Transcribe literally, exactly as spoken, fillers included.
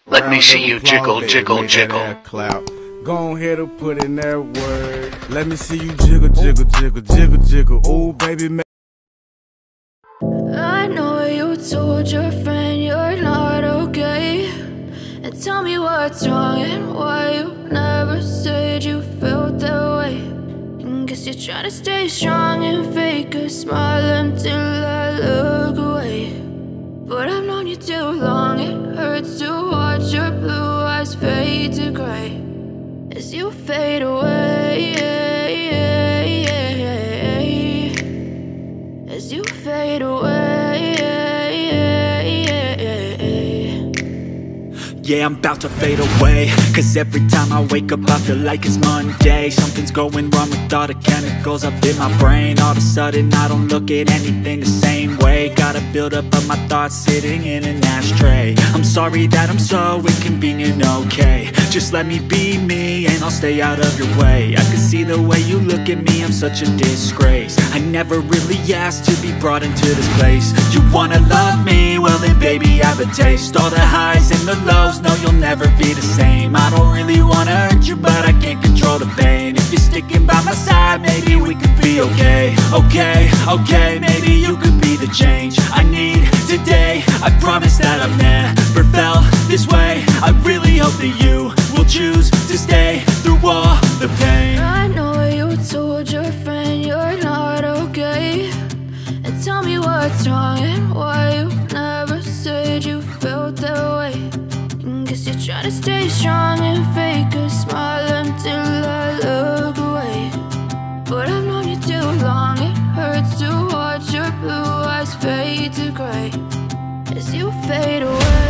Let me see you jiggle, jiggle, jiggle. Go ahead and put in that word. Let me see you jiggle, jiggle, jiggle, jiggle, jiggle. Ooh, baby, man. I know you told your friend you're not okay, and tell me what's wrong and why you never said you felt that way. And guess you're trying to stay strong and fake a smile until I look away. But I've known you too long, it hurts to watch your blue eyes fade to gray as you fade away, as you fade away. Yeah, I'm about to fade away, cause every time I wake up I feel like it's Monday. Something's going wrong with all the chemicals up in my brain. All of a sudden I don't look at anything the same way. Gotta build up of my thoughts sitting in an ashtray. I'm sorry that I'm so inconvenient, okay. Just let me be me and I'll stay out of your way. I can see the way you look at me, I'm such a disgrace. I never really asked to be brought into this place. You wanna love me? Well then baby, have a taste. All the highs and the lows, no, you'll never be the same. I don't really wanna hurt you, but I can't control the pain. If you're sticking by my side, maybe we could be okay. Okay, okay, maybe you could be the change I need today. I promise that I've never felt this way. I really hope that you will choose to stay through all the pain. I know you told your friend you're not okay, and tell me what's wrong and why you never said you felt that way. Guess you're trying to stay strong and fake a smile until I look away. But I've known you too long, it hurts to watch your blue eyes fade to gray as you fade away.